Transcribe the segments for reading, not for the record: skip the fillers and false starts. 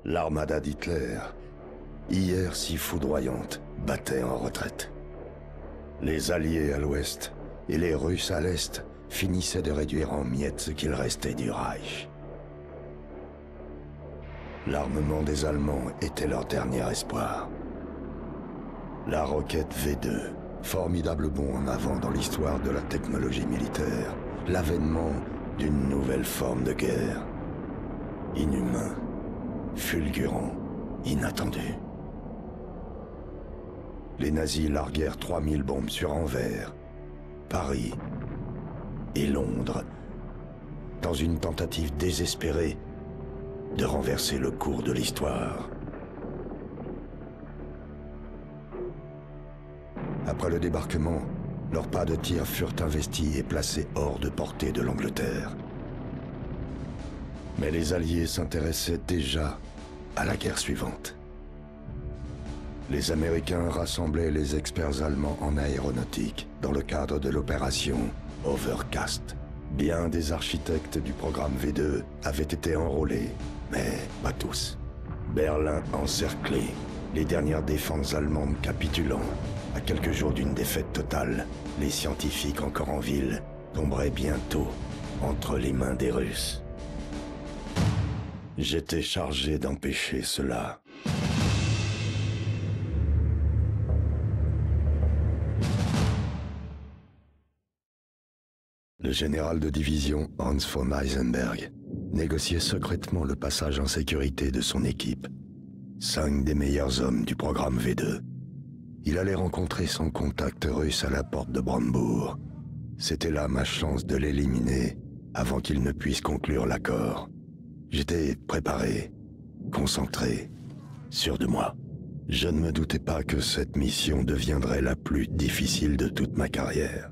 L'armada d'Hitler, hier si foudroyante, battait en retraite. Les Alliés à l'ouest et les Russes à l'est finissaient de réduire en miettes ce qu'il restait du Reich. L'armement des Allemands était leur dernier espoir. La roquette V2, formidable bond en avant dans l'histoire de la technologie militaire, l'avènement d'une nouvelle forme de guerre. Inhumain, fulgurant, inattendu. Les nazis larguèrent 3000 bombes sur Anvers, Paris et Londres, dans une tentative désespérée de renverser le cours de l'histoire. Après le débarquement, leurs pas de tir furent investis et placés hors de portée de l'Angleterre. Mais les Alliés s'intéressaient déjà à la guerre suivante. Les Américains rassemblaient les experts allemands en aéronautique dans le cadre de l'opération Overcast. Bien des architectes du programme V2 avaient été enrôlés, mais pas tous. Berlin encerclé, les dernières défenses allemandes capitulant. À quelques jours d'une défaite totale, les scientifiques encore en ville tomberaient bientôt entre les mains des Russes. J'étais chargé d'empêcher cela. Le général de division Hans von Eisenberg négociait secrètement le passage en sécurité de son équipe. 5 des meilleurs hommes du programme V2. Il allait rencontrer son contact russe à la porte de Brandebourg. C'était là ma chance de l'éliminer avant qu'il ne puisse conclure l'accord. J'étais préparé, concentré, sûr de moi. Je ne me doutais pas que cette mission deviendrait la plus difficile de toute ma carrière.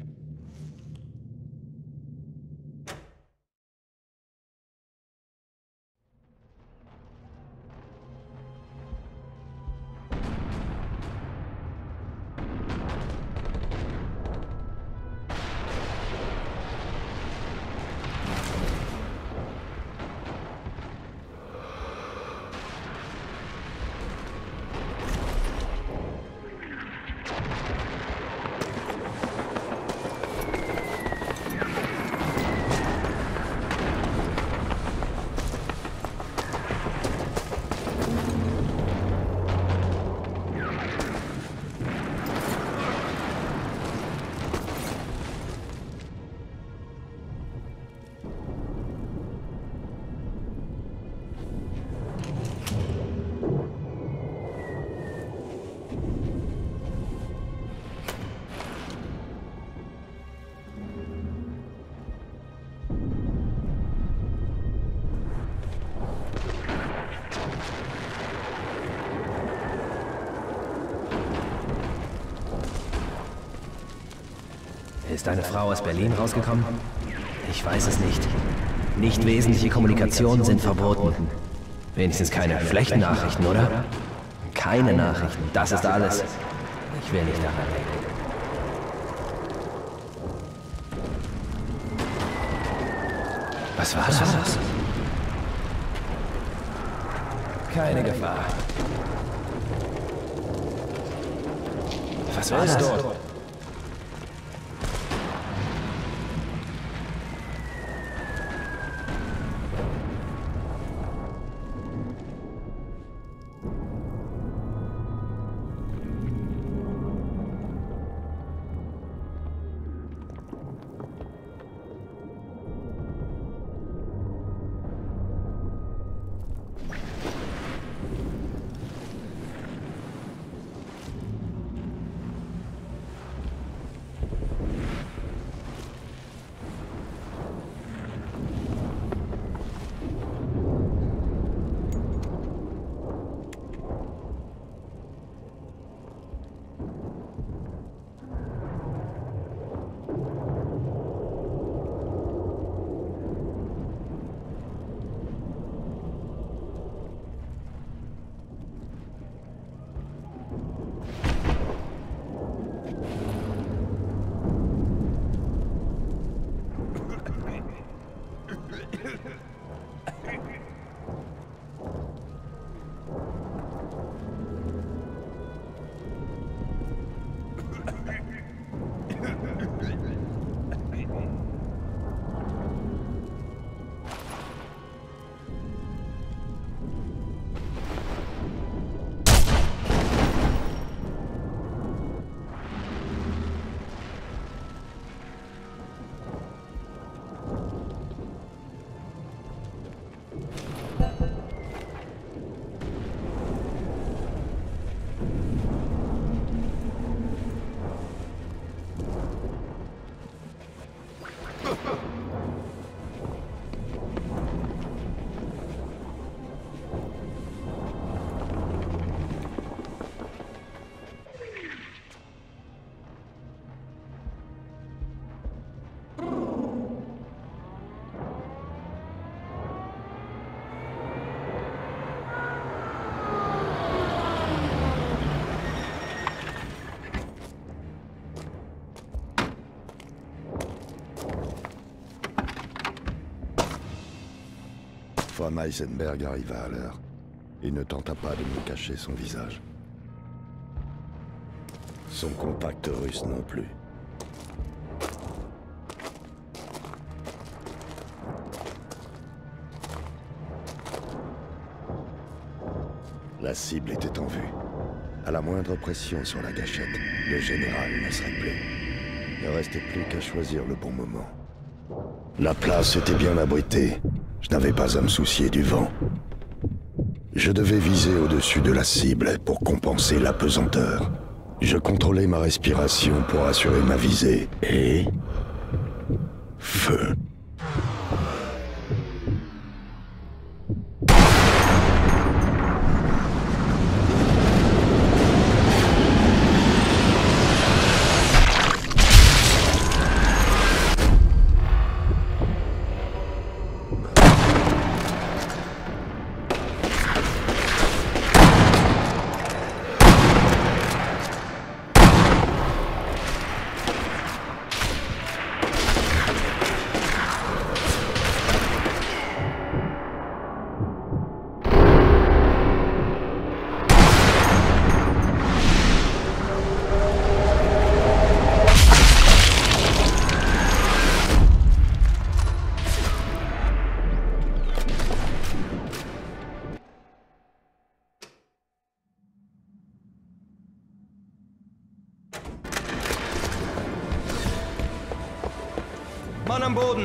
Ist eine Frau aus Berlin rausgekommen? Ich weiß es nicht. Nicht wesentliche Kommunikationen sind verboten. Wenigstens keine schlechten Nachrichten, oder? Keine Nachrichten, das ist alles. Ich will nicht daran denken. Was war das? Keine Gefahr. Was war das dort? von Heisenberg arriva à l'heure. Il ne tenta pas de me cacher son visage. Son contact russe non plus. La cible était en vue. À la moindre pression sur la gâchette, le général ne serait plus. Il ne restait plus qu'à choisir le bon moment. La place était bien abritée. Je n'avais pas à me soucier du vent. Je devais viser au-dessus de la cible pour compenser la pesanteur. Je contrôlais ma respiration pour assurer ma visée. Et... feu. Mann am Boden!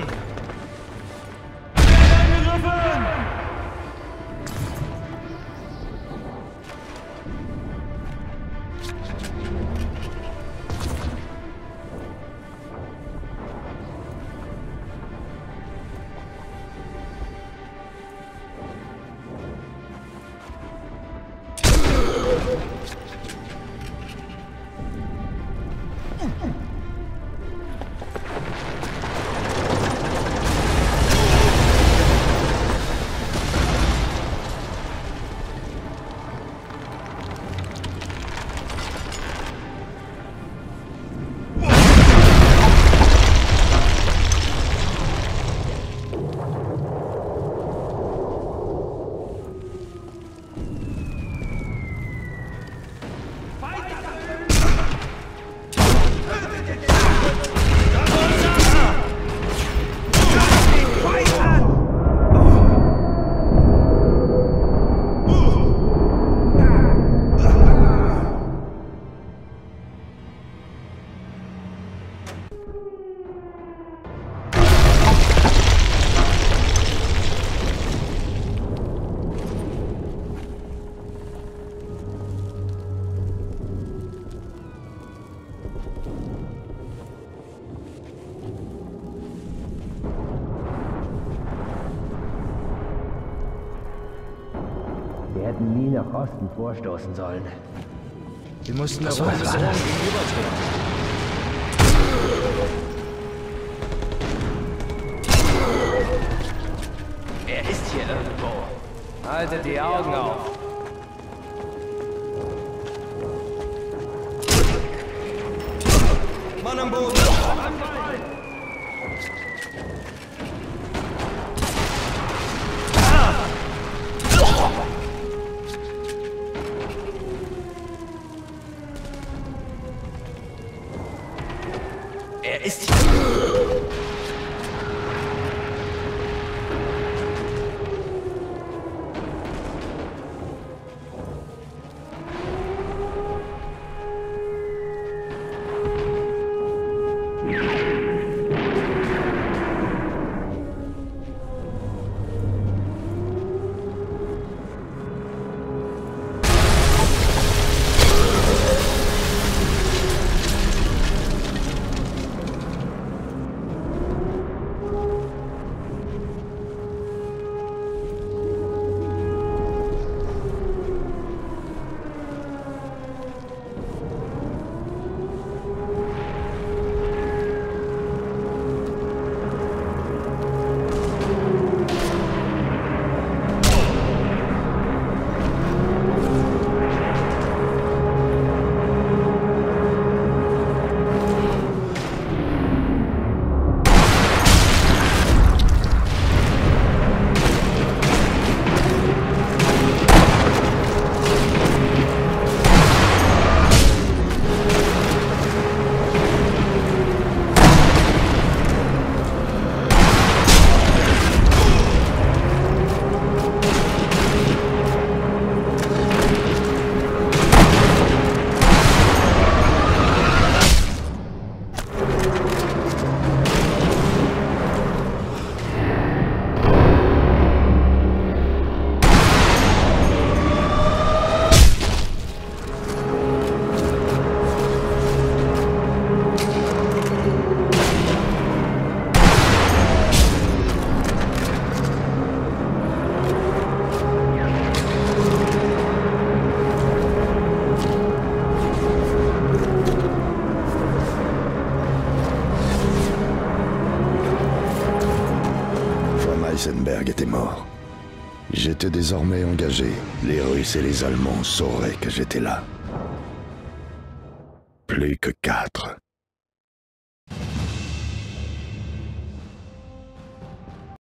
Wir hätten nie nach Osten vorstoßen sollen. Wir mussten Was der war Mission das? gegenübertreten. Er ist hier irgendwo. Haltet die Augen auf. Mann am Boden! Er ist hier. Heisenberg était mort. J'étais désormais engagé. Les Russes et les Allemands sauraient que j'étais là. Plus que 4.